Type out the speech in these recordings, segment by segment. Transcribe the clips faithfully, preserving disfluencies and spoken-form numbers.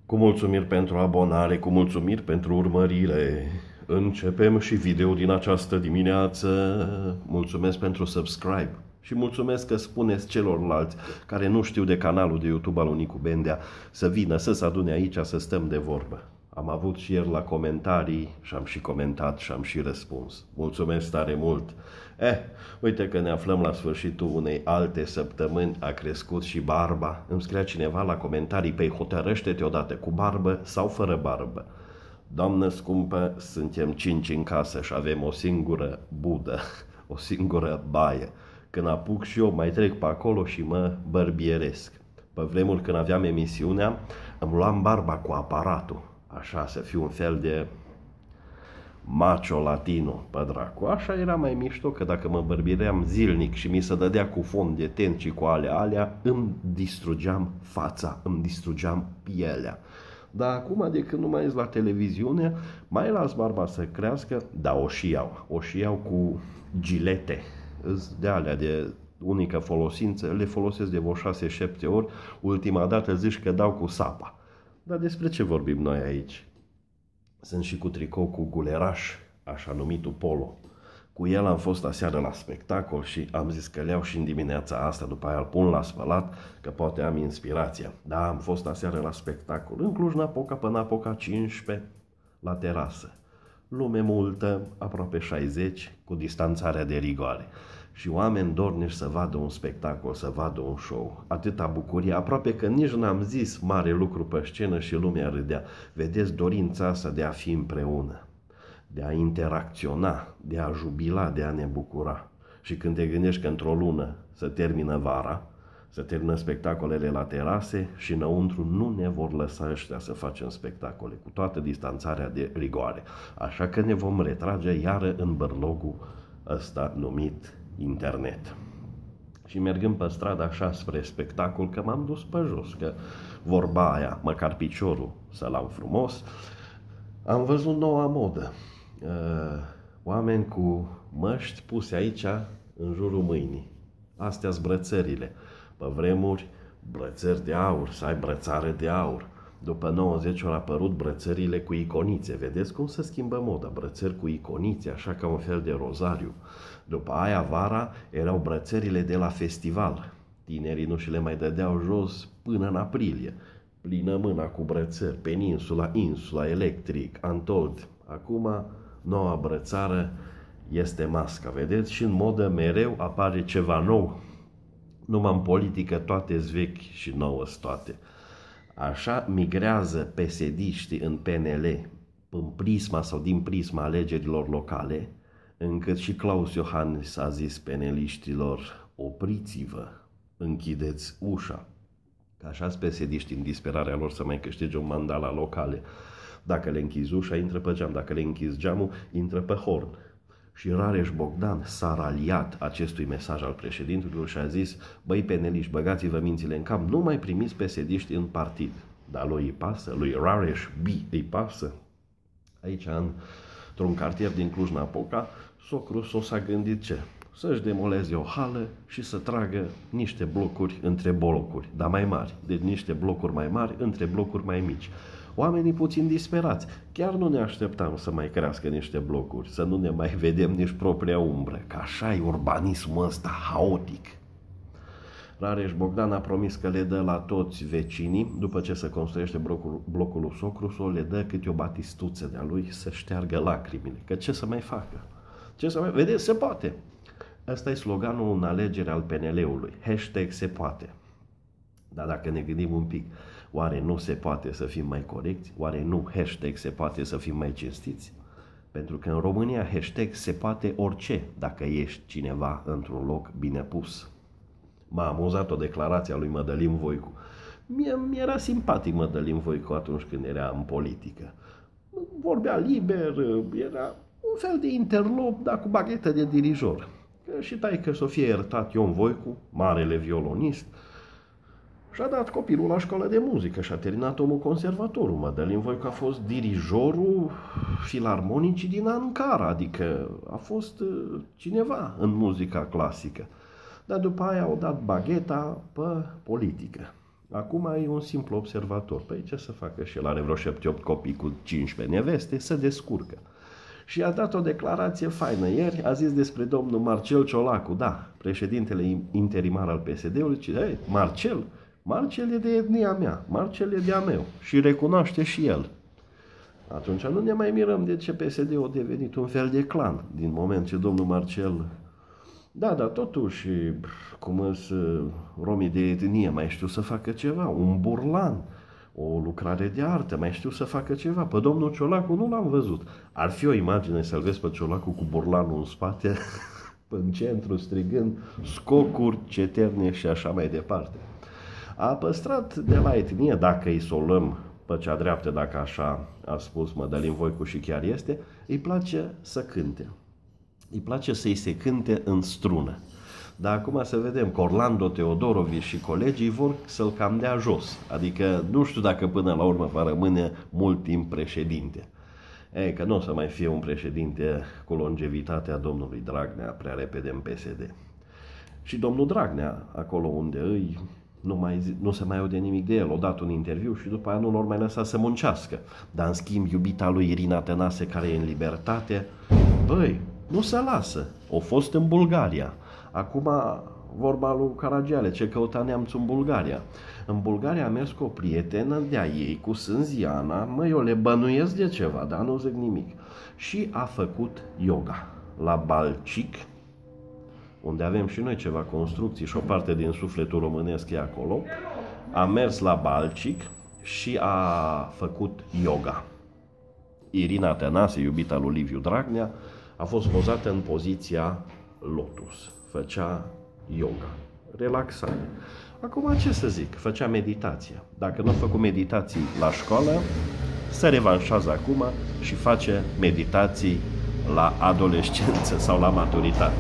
Cu mulțumiri pentru abonare, cu mulțumiri pentru urmărire. Începem și video din această dimineață. Mulțumesc pentru subscribe și mulțumesc că spuneți celorlalți care nu știu de canalul de YouTube al lui Nicu Bendea să vină, să se adune aici, să stăm de vorbă. Am avut și ieri la comentarii și am și comentat și am și răspuns. Mulțumesc tare mult! Eh, uite că ne aflăm la sfârșitul unei alte săptămâni, a crescut și barba. Îmi scria cineva la comentarii, păi hotărăște-te odată, cu barbă sau fără barbă. Doamnă scumpă, suntem cinci în casă și avem o singură budă, o singură baie. Când apuc și eu, mai trec pe acolo și mă bărbieresc. Pe vremuri când aveam emisiunea, îmi luam barba cu aparatul, așa să fiu un fel de macho latino, pe dracu. Așa era mai mișto, că dacă mă bărbiream zilnic și mi se dădea cu fond de ten și cu alea alea, îmi distrugeam fața, îmi distrugeam pielea. Dar acum, de când nu mai ies la televiziune, mai las barba să crească, dar o și iau. O și iau cu gilete, de alea de unică folosință, le folosesc de vreo șase șapte ori, ultima dată zici că dau cu sapa. Dar despre ce vorbim noi aici? Sunt și cu tricou cu guleraș, așa numitul polo. Cu el am fost aseară la spectacol și am zis că le iau și în dimineața asta, după aia îl pun la spălat, că poate am inspirația. Da, am fost aseară la spectacol, în Cluj-Napoca, până Napoca cincisprezece, la terasă. Lume multă, aproape șaizeci, cu distanțarea de rigoare. Și oameni dornici să vadă un spectacol, să vadă un show. Atâta bucurie, aproape că nici n-am zis mare lucru pe scenă și lumea râdea. Vedeți dorința asta de a fi împreună, de a interacționa, de a jubila, de a ne bucura. Și când te gândești că într-o lună să termină vara, să termină spectacolele la terase și înăuntru nu ne vor lăsa ăștia să facem spectacole, cu toată distanțarea de rigoare. Așa că ne vom retrage iară în bărlogul ăsta numit internet. Și mergând pe stradă așa spre spectacol, că m-am dus pe jos, că vorba aia, măcar piciorul să-l am frumos, am văzut noua modă. Oameni cu măști puse aici în jurul mâinii. Astea-s brățările. Pe vremuri, brățări de aur, să ai brățare de aur. După nouăzeci au apărut brățările cu iconițe. Vedeți cum se schimbă moda? Brățări cu iconițe, așa ca un fel de rozariu. După aia, vara, erau brățările de la festival. Tinerii nu și le mai dădeau jos până în aprilie. Plină mâna cu brățări, Peninsula, Insula, Electric, Antold. Acum, noua brățară este masca. Vedeți? Și în modă mereu apare ceva nou. Numai în politică toate-s vechi și nouă-s toate. Așa migrează P S D-știi în P N L, în prisma sau din prisma alegerilor locale, încât și Claus Iohannis a zis peneliștilor, opriți-vă, închideți ușa. Că așa-s P S D-știi în disperarea lor să mai câștige un mandat la locale. Dacă le închizi ușa, intră pe geam, dacă le închizi geamul, intră pe horn. Și Rareș Bogdan s-a raliat acestui mesaj al președintelui și a zis, băi peneliști, băgați-vă mințile în cap, nu mai primiți P S D-ști în partid. Dar lui îi pasă, lui Rareș B îi pasă. Aici, într-un cartier din Cluj-Napoca, socru s-o s-a gândit ce? Să-și demoleze o hală și să tragă niște blocuri între blocuri, dar mai mari, deci niște blocuri mai mari între blocuri mai mici. Oamenii puțin disperați. Chiar nu ne așteptam să mai crească niște blocuri, să nu ne mai vedem nici propria umbră, că așa e urbanismul ăsta haotic. Rareș Bogdan a promis că le dă la toți vecinii, după ce se construiește blocul, blocul lui socru, le dă câte o batistuță de-a lui să șteargă lacrimile. Că ce să mai facă? Ce să mai... Vedeți, se poate. Ăsta e sloganul în alegere al P N L-ului. Hashtag se poate. Dar dacă ne gândim un pic, oare nu se poate să fim mai corecți? Oare nu hashtag se poate să fim mai cinstiți? Pentru că în România hashtag se poate orice dacă ești cineva într-un loc bine pus. M-a amuzat o declarație a lui Mădălin Voicu. Mie mi-era simpatic Mădălin Voicu atunci când era în politică. Vorbea liber, era un fel de interlop, dar cu baghetă de dirijor. Și taică să fie iertat Ion Voicu, marele violonist, și-a dat copilul la școală de muzică și a terminat omul conservatorul. Mădălin Voicu a fost dirijorul filarmonicii din Ankara, adică a fost cineva în muzica clasică. Dar după aia au dat bagheta pe politică. Acum e un simplu observator. Păi ce să facă și el? Are vreo șapte opt copii cu cincisprezece neveste, se descurcă. Și a dat o declarație faină ieri, a zis despre domnul Marcel Ciolacu, da, președintele interimar al P S D-ului, zice, hey, Marcel, Marcel e de etnia mea, Marcel e de-a meu și recunoaște și el. Atunci nu ne mai mirăm de ce P S D-ul a devenit un fel de clan, din moment ce domnul Marcel... Da, dar totuși, cum sunt romii de etnie, mai știu să facă ceva, un burlan, o lucrare de artă, mai știu să facă ceva. Pe domnul Ciolacu nu l-am văzut. Ar fi o imagine să-l vezi pe Ciolacu cu burlanul în spate, în centru, strigând scocuri, ceterne și așa mai departe. A păstrat de la etnie, dacă îi să o luăm pe cea dreaptă, dacă așa a spus Mădălin Voicu și chiar este, îi place să cânte. Îi place să-i se cânte în strună. Dar acum să vedem că Orlando Teodorovici și colegii vor să-l cam dea jos. Adică nu știu dacă până la urmă va rămâne mult timp președinte. E, că nu o să mai fie un președinte cu longevitatea domnului Dragnea prea repede în P S D. Și domnul Dragnea, acolo unde îi, nu, mai zi, nu se mai aude nimic de el. O dat un interviu și după aia nu l-or mai lăsa să muncească. Dar în schimb iubita lui Irina Tănase, care e în libertate, băi, nu se lasă. O fost în Bulgaria. Acum vorba lui Caragiale, ce căuta neamțul în Bulgaria. În Bulgaria a mers cu o prietenă de-a ei, cu Sânziana, mă, eu le bănuiesc de ceva, dar nu zic nimic. Și a făcut yoga la Balcic, unde avem și noi ceva construcții și o parte din sufletul românesc e acolo. A mers la Balcic și a făcut yoga. Irina Tănase, iubita lui Liviu Dragnea, a fost pozată în poziția lotus. Făcea yoga, relaxare. Acum ce să zic, făcea meditație. Dacă nu a făcut meditații la școală, se revanșează acum și face meditații la adolescență sau la maturitate.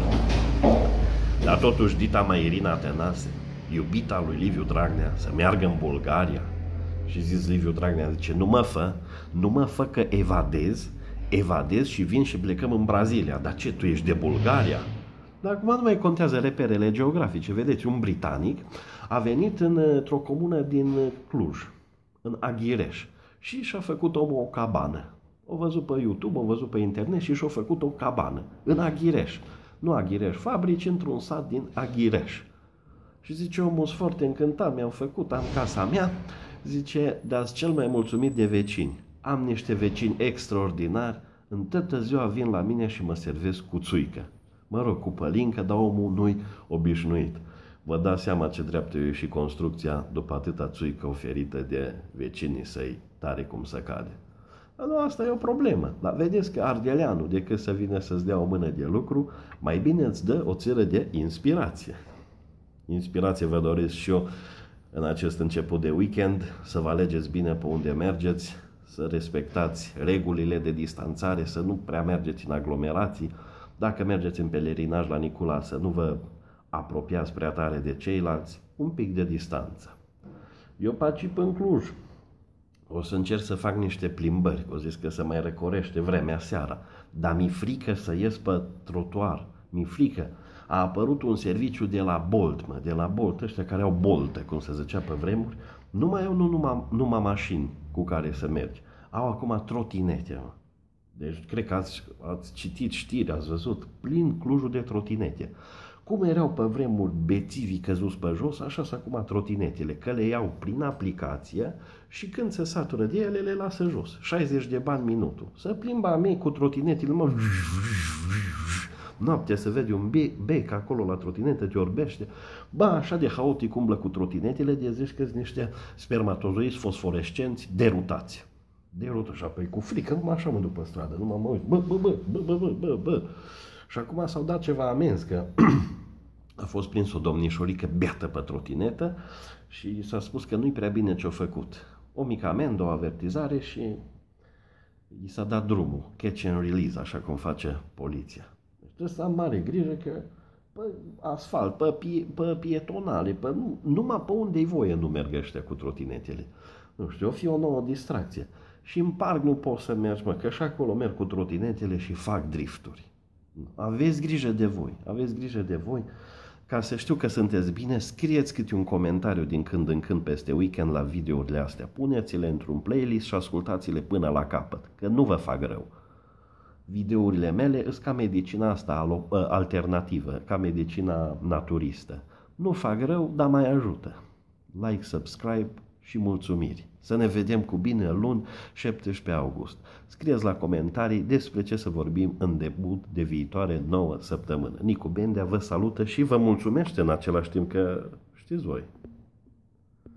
Dar totuși dita mai Irina Tănase, iubita lui Liviu Dragnea, să meargă în Bulgaria. Și zis Liviu Dragnea, zice, nu mă fă, nu mă fă că evadez, evadez și vin și plecăm în Brazilia. Dar ce, tu ești de Bulgaria? Dar acum nu mai contează reperele geografice. Vedeți, un britanic a venit într-o comună din Cluj, în Aghireș, și și-a făcut omul o cabană. O văzut pe YouTube, o văzut pe internet și și-a făcut o cabană în Aghireș. Nu Aghireș fabrici, într-un sat din Aghireș. Și zice, omul, sunt foarte încântat, mi-am făcut, am casa mea. Zice, dar cel mai mulțumit de vecini. Am niște vecini extraordinari, în toată ziua vin la mine și mă servesc cu țuică. Mă rog, cu pălincă, dar omul nu-i obișnuit. Vă dați seama ce dreaptă e și construcția după atâta țuică oferită de vecinii săi, tare cum să cade. Dar nu, asta e o problemă. Dar vedeți că ardeleanul, decât să vină să-ți dea o mână de lucru, mai bine îți dă o țără de inspirație. Inspirație vă doresc și eu în acest început de weekend, să vă alegeți bine pe unde mergeți, să respectați regulile de distanțare, să nu prea mergeți în aglomerații. Dacă mergeți în pelerinaj la Nicula, să nu vă apropiați prea tare de ceilalți, un pic de distanță. Eu particip în Cluj. O să încerc să fac niște plimbări, o zis că se mai recorește vremea seara, dar mi-e frică să ies pe trotuar, mi-e frică. A apărut un serviciu de la Bolt, mă, de la Bolt, ăștia care au boltă, cum se zicea pe vremuri, nu mai au nu, numai, numai mașini cu care să mergi, au acum trotinete, mă. Deci, cred că ați, ați citit știri, ați văzut, plin Clujul de trotinete. Cum erau pe vremuri bețivii căzuți pe jos, așa sunt acum trotinetele, că le iau prin aplicație și când se satură de ele, le lasă jos. șaizeci de bani minutul. Să plimba mei cu trotinetele, mă... Noaptea se vede un bec acolo la trotinetă, te orbește. Ba, așa de haotic umblă cu trotinetele, de zici că sunt niște spermatozoizi fosforescenți derutați. Derut așa, păi cu frică, numai așa mă duc pe stradă, numai mă uit, bă, bă, bă, bă, bă, bă, bă, bă. Și acum s-au dat ceva amenzi, că a fost prins o domnișorică beată pe trotinetă și s-a spus că nu-i prea bine ce-a făcut. O mică amendă, o avertizare și i s-a dat drumul, catch and release, așa cum face poliția. Deci trebuie să am mare grijă că pe asfalt, pe, pie, pe pietonale, pe, nu, numai pe unde-i voie nu merg ăștia cu trotinetele. Nu știu, o fi o nouă distracție. Și în parc nu poți să mergi, mă, că și acolo merg cu trotinetele și fac drifturi. Aveți grijă de voi, aveți grijă de voi. Ca să știu că sunteți bine, scrieți câte un comentariu din când în când peste weekend la videourile astea. Puneți-le într-un playlist și ascultați-le până la capăt, că nu vă fac rău. Videourile mele sunt ca medicina asta alternativă, ca medicina naturistă. Nu fac rău, dar mai ajută. Like, subscribe și mulțumiri. Să ne vedem cu bine luni, șaptesprezece august. Scrieți la comentarii despre ce să vorbim în debut de viitoare nouă săptămână. Nicu Bendea vă salută și vă mulțumește în același timp că știți voi.